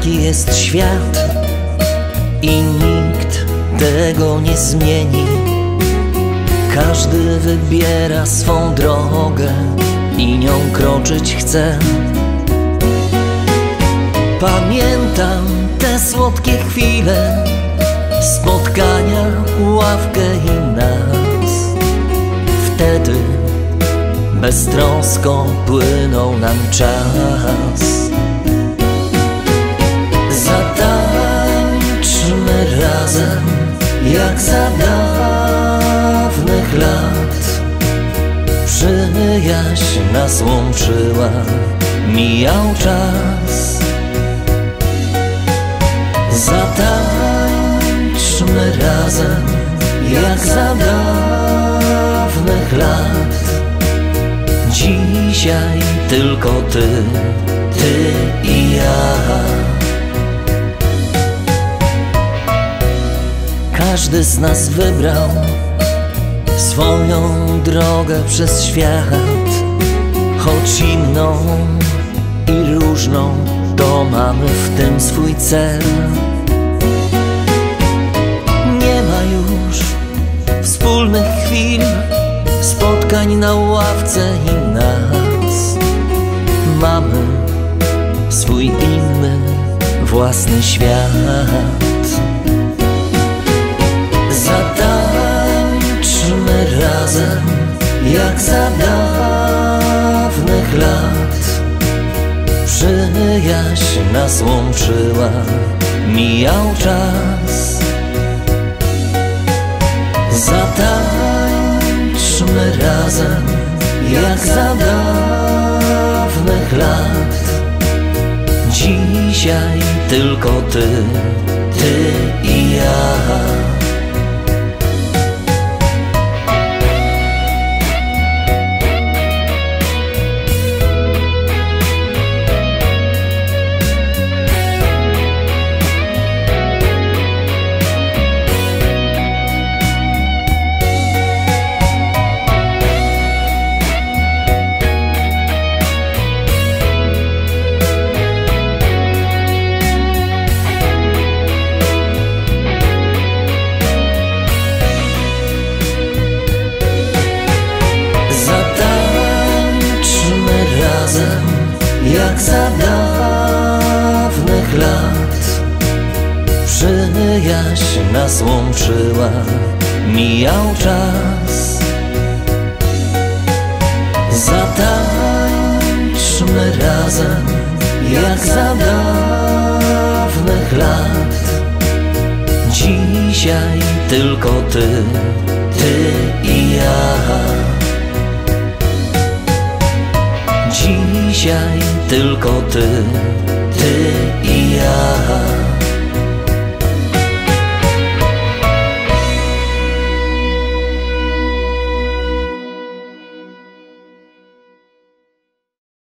Taki jest świat i nikt tego nie zmieni. Każdy wybiera swą drogę i nią kroczyć chce. Pamiętam te słodkie chwile, spotkania, ławkę i nas. Wtedy beztrosko płynął nam czas. Zatańczmy razem jak za dawnych lat. Przyjaźń nas łączyła, mijał czas. Zatańczmy razem jak za dawnych lat. Dzisiaj tylko ty i ja. Każdy z nas wybrał swoją drogę przez świat, choć inną i różną, to mamy w tym swój cel. Nie ma już wspólnych chwil, spotkań na ławce i nas. Mamy swój inny, własny świat. Zatańczmy razem jak za dawnych lat. Przyjaźń nas łączyła, mijał czas. Zatańczmy razem jak za dawnych lat. Dzisiaj tylko ty i ja. Jak za dawnych lat. Przyjaźń nas łączyła, mijał czas. Zatańczmy razem jak za dawnych lat. Dzisiaj tylko ty i ja. Dzisiaj tylko ty i ja.